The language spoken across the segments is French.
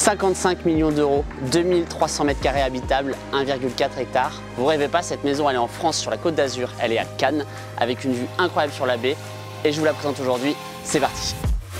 55 millions d'euros, 2300 mètres carrés habitables, 1,4 hectares. Vous rêvez pas, cette maison elle est en France sur la Côte d'Azur, elle est à Cannes avec une vue incroyable sur la baie et je vous la présente aujourd'hui, c'est parti.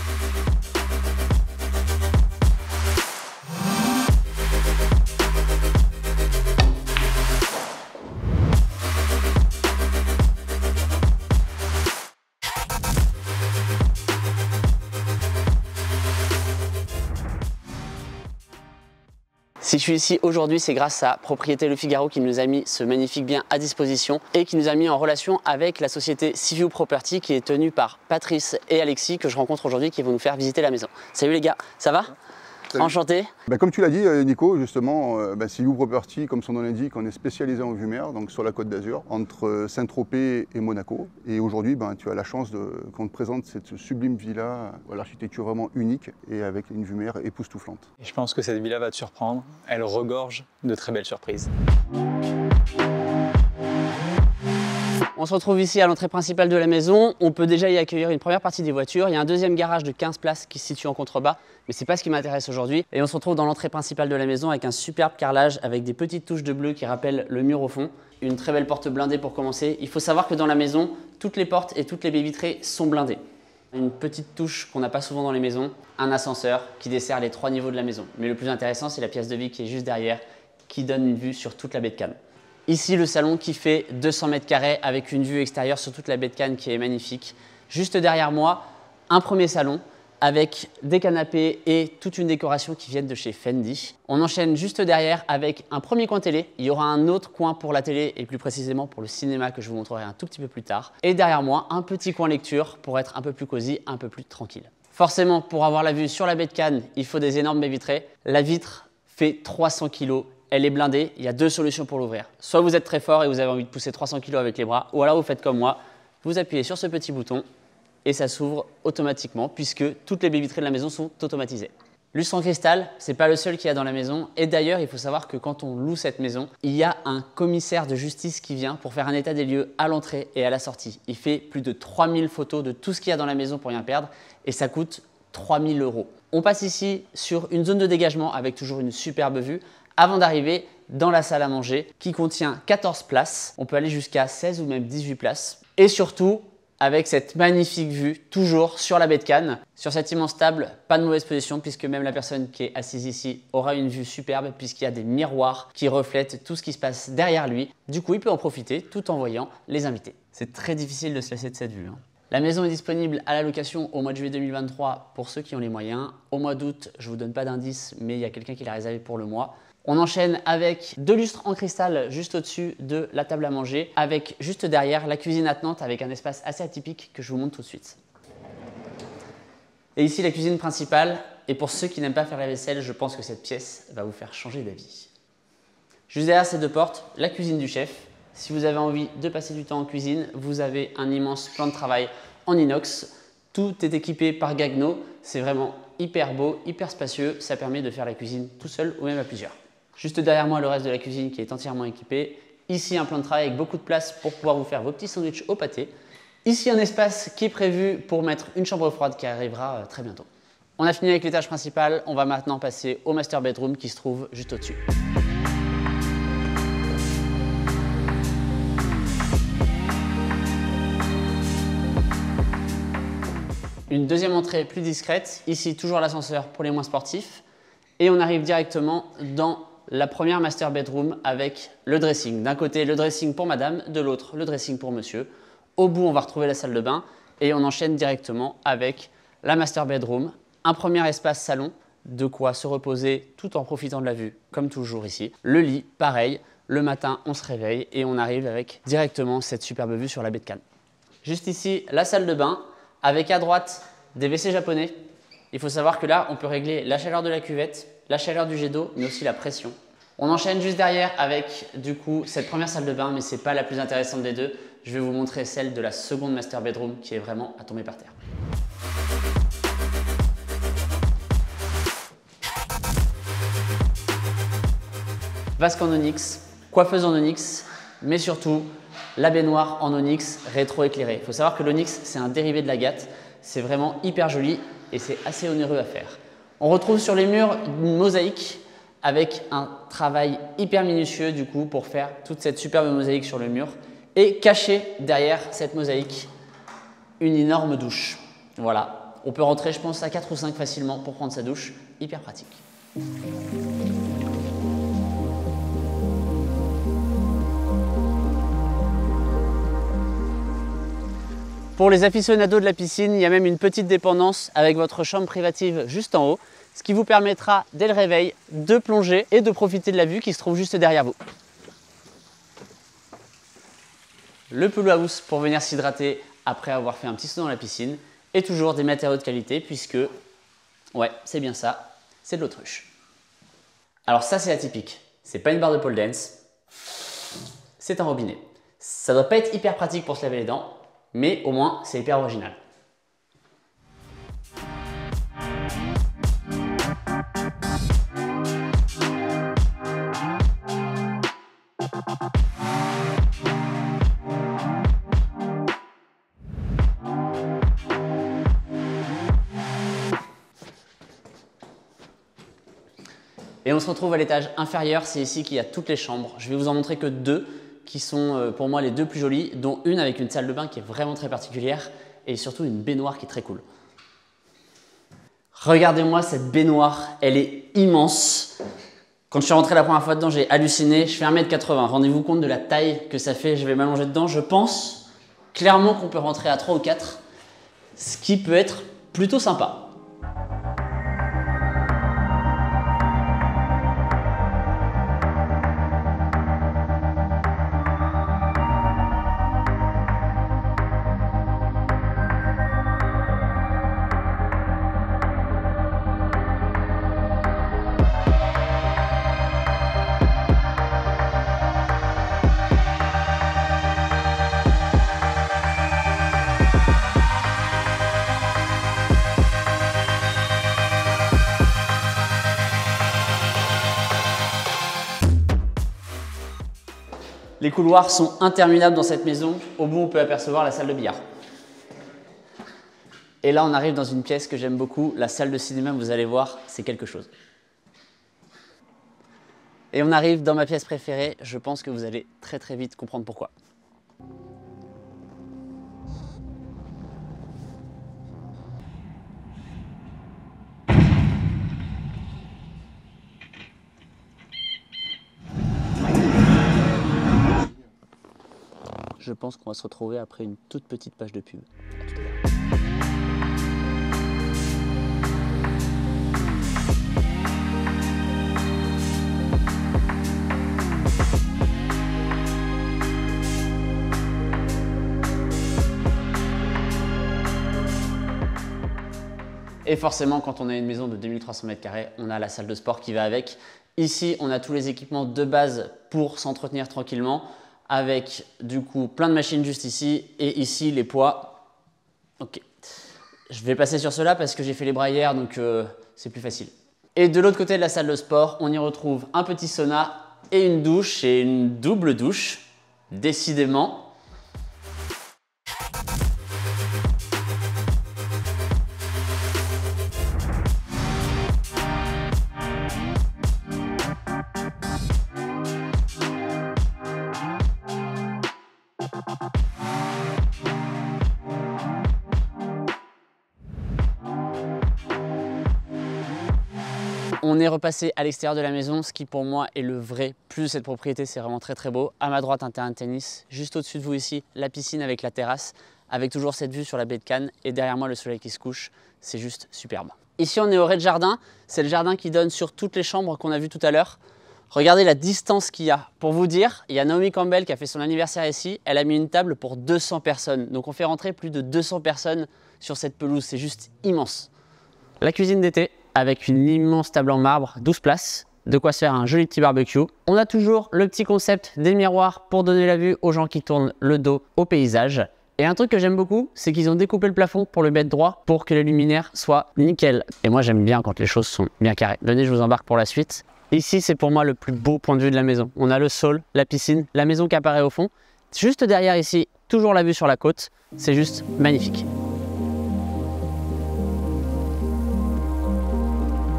Si je suis ici aujourd'hui, c'est grâce à Propriété Le Figaro qui nous a mis ce magnifique bien à disposition et qui nous a mis en relation avec la société Seaview Property qui est tenue par Patrice et Alexis que je rencontre aujourd'hui qui vont nous faire visiter la maison. Salut les gars, ça va? Salut. Enchanté. Comme tu l'as dit Nico, justement, Seaview Property, comme son nom l'indique, on est spécialisé en vue mer, donc sur la Côte d'Azur, entre Saint-Tropez et Monaco. Et aujourd'hui, tu as la chance qu'on te présente cette sublime villa, à l'architecture vraiment unique et avec une vue mer époustouflante. Je pense que cette villa va te surprendre, elle regorge de très belles surprises. On se retrouve ici à l'entrée principale de la maison. On peut déjà y accueillir une première partie des voitures. Il y a un deuxième garage de 15 places qui se situe en contrebas, mais c'est pas ce qui m'intéresse aujourd'hui. Et on se retrouve dans l'entrée principale de la maison avec un superbe carrelage avec des petites touches de bleu qui rappellent le mur au fond. Une très belle porte blindée pour commencer. Il faut savoir que dans la maison, toutes les portes et toutes les baies vitrées sont blindées. Une petite touche qu'on n'a pas souvent dans les maisons, un ascenseur qui dessert les 3 niveaux de la maison. Mais le plus intéressant, c'est la pièce de vie qui est juste derrière, qui donne une vue sur toute la baie de Cannes. Ici, le salon qui fait 200 mètres carrés avec une vue extérieure sur toute la baie de Cannes qui est magnifique. Juste derrière moi, un premier salon avec des canapés et toute une décoration qui viennent de chez Fendi. On enchaîne juste derrière avec un premier coin télé. Il y aura un autre coin pour la télé et plus précisément pour le cinéma que je vous montrerai un tout petit peu plus tard. Et derrière moi, un petit coin lecture pour être un peu plus cosy, un peu plus tranquille. Forcément, pour avoir la vue sur la baie de Cannes, il faut des énormes baies vitrées. La vitre fait 300 kg. Elle est blindée, il y a 2 solutions pour l'ouvrir. Soit vous êtes très fort et vous avez envie de pousser 300 kg avec les bras, ou alors vous faites comme moi, vous appuyez sur ce petit bouton et ça s'ouvre automatiquement puisque toutes les baies vitrées de la maison sont automatisées. Lustre en cristal, c'est pas le seul qu'il y a dans la maison et d'ailleurs il faut savoir que quand on loue cette maison, il y a un commissaire de justice qui vient pour faire un état des lieux à l'entrée et à la sortie. Il fait plus de 3000 photos de tout ce qu'il y a dans la maison pour rien perdre et ça coûte 3000 €. On passe ici sur une zone de dégagement avec toujours une superbe vue avant d'arriver dans la salle à manger qui contient 14 places. On peut aller jusqu'à 16 ou même 18 places. Et surtout, avec cette magnifique vue, toujours sur la baie de Cannes. Sur cette immense table, pas de mauvaise position puisque même la personne qui est assise ici aura une vue superbe puisqu'il y a des miroirs qui reflètent tout ce qui se passe derrière lui. Du coup, il peut en profiter tout en voyant les invités. C'est très difficile de se lasser de cette vue. La maison est disponible à la location au mois de juillet 2023 pour ceux qui ont les moyens. Au mois d'août, je ne vous donne pas d'indice, mais il y a quelqu'un qui l'a réservé pour le mois. On enchaîne avec 2 lustres en cristal juste au-dessus de la table à manger, avec juste derrière la cuisine attenante avec un espace assez atypique que je vous montre tout de suite. Et ici la cuisine principale, et pour ceux qui n'aiment pas faire la vaisselle, je pense que cette pièce va vous faire changer d'avis. Juste derrière ces 2 portes, la cuisine du chef. Si vous avez envie de passer du temps en cuisine, vous avez un immense plan de travail en inox. Tout est équipé par Gagno, c'est vraiment hyper beau, hyper spacieux, ça permet de faire la cuisine tout seul ou même à plusieurs. Juste derrière moi, le reste de la cuisine qui est entièrement équipé. Ici, un plan de travail avec beaucoup de place pour pouvoir vous faire vos petits sandwichs au pâté. Ici, un espace qui est prévu pour mettre une chambre froide qui arrivera très bientôt. On a fini avec l'étage principal, on va maintenant passer au master bedroom qui se trouve juste au-dessus. Une deuxième entrée plus discrète, ici toujours l'ascenseur pour les moins sportifs. Et on arrive directement dans la première master bedroom avec le dressing. D'un côté, le dressing pour madame, de l'autre, le dressing pour monsieur. Au bout, on va retrouver la salle de bain et on enchaîne directement avec la master bedroom. Un premier espace salon, de quoi se reposer tout en profitant de la vue, comme toujours ici. Le lit, pareil, le matin, on se réveille et on arrive avec directement cette superbe vue sur la baie de Cannes. Juste ici, la salle de bain avec à droite des WC japonais. Il faut savoir que là, on peut régler la chaleur de la cuvette, la chaleur du jet d'eau, mais aussi la pression. On enchaîne juste derrière avec du coup cette première salle de bain, mais ce n'est pas la plus intéressante des deux. Je vais vous montrer celle de la seconde master bedroom qui est vraiment à tomber par terre. Vasque en onyx, coiffeuse en onyx, mais surtout la baignoire en onyx rétro-éclairée. Il faut savoir que l'onyx, c'est un dérivé de l'agate. C'est vraiment hyper joli et c'est assez onéreux à faire. On retrouve sur les murs une mosaïque avec un travail hyper minutieux du coup pour faire toute cette superbe mosaïque sur le mur. Et caché derrière cette mosaïque, une énorme douche. Voilà, on peut rentrer je pense à 4 ou 5 facilement pour prendre sa douche, hyper pratique. Pour les aficionados de la piscine, il y a même une petite dépendance avec votre chambre privative juste en haut, ce qui vous permettra dès le réveil de plonger et de profiter de la vue qui se trouve juste derrière vous. Le pool house pour venir s'hydrater après avoir fait un petit saut dans la piscine et toujours des matériaux de qualité puisque, ouais, c'est bien ça, c'est de l'autruche. Alors ça c'est atypique, c'est pas une barre de pole dance, c'est un robinet. Ça doit pas être hyper pratique pour se laver les dents, mais au moins c'est hyper original. Et on se retrouve à l'étage inférieur, c'est ici qu'il y a toutes les chambres. Je vais vous en montrer que 2 qui sont pour moi les 2 plus jolies, dont une avec une salle de bain qui est vraiment très particulière et surtout une baignoire qui est très cool. Regardez-moi cette baignoire, elle est immense. Quand je suis rentré la première fois dedans, j'ai halluciné. Je fais 1m80, rendez-vous compte de la taille que ça fait, je vais m'allonger dedans. Je pense clairement qu'on peut rentrer à 3 ou 4, ce qui peut être plutôt sympa. Les couloirs sont interminables dans cette maison. Au bout, on peut apercevoir la salle de billard. Et là, on arrive dans une pièce que j'aime beaucoup, la salle de cinéma, vous allez voir, c'est quelque chose. Et on arrive dans ma pièce préférée, je pense que vous allez très très vite comprendre pourquoi. Je pense qu'on va se retrouver après une toute petite page de pub. Et forcément, quand on a une maison de 2300 m², on a la salle de sport qui va avec. Ici, on a tous les équipements de base pour s'entretenir tranquillement, avec du coup plein de machines juste ici, et ici les poids. Ok, je vais passer sur cela parce que j'ai fait les bras hier, donc c'est plus facile. Et de l'autre côté de la salle de sport, on y retrouve un petit sauna et une douche, et une double douche, décidément. On est repassé à l'extérieur de la maison, ce qui pour moi est le vrai plus de cette propriété, c'est vraiment très très beau. À ma droite, un terrain de tennis, juste au-dessus de vous ici, la piscine avec la terrasse, avec toujours cette vue sur la baie de Cannes, et derrière moi le soleil qui se couche, c'est juste superbe. Ici on est au rez-de-jardin, c'est le jardin qui donne sur toutes les chambres qu'on a vues tout à l'heure. Regardez la distance qu'il y a. Pour vous dire, il y a Naomi Campbell qui a fait son anniversaire ici, elle a mis une table pour 200 personnes. Donc on fait rentrer plus de 200 personnes sur cette pelouse, c'est juste immense. La cuisine d'été, avec une immense table en marbre, 12 places, de quoi se faire un joli petit barbecue. On a toujours le petit concept des miroirs pour donner la vue aux gens qui tournent le dos au paysage. Et un truc que j'aime beaucoup, c'est qu'ils ont découpé le plafond pour le mettre droit pour que les luminaires soient nickel. Et moi j'aime bien quand les choses sont bien carrées. Venez, je vous embarque pour la suite. Ici c'est pour moi le plus beau point de vue de la maison. On a le sol, la piscine, la maison qui apparaît au fond. Juste derrière ici, toujours la vue sur la côte. C'est juste magnifique.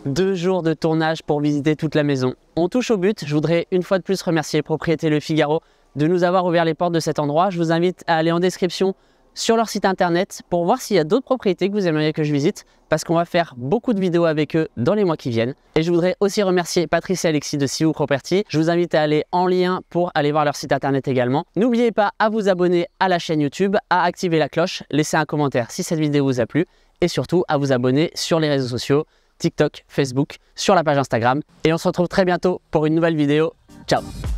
2 jours de tournage pour visiter toute la maison. On touche au but. Je voudrais une fois de plus remercier Propriété Le Figaro de nous avoir ouvert les portes de cet endroit. Je vous invite à aller en description sur leur site internet pour voir s'il y a d'autres propriétés que vous aimeriez que je visite, parce qu'on va faire beaucoup de vidéos avec eux dans les mois qui viennent. Et je voudrais aussi remercier Patrice et Alexis de Si Vous Property. Je vous invite à aller en lien pour aller voir leur site internet également. N'oubliez pas à vous abonner à la chaîne YouTube, à activer la cloche, laisser un commentaire si cette vidéo vous a plu et surtout à vous abonner sur les réseaux sociaux, TikTok, Facebook, sur la page Instagram. Et on se retrouve très bientôt pour une nouvelle vidéo. Ciao!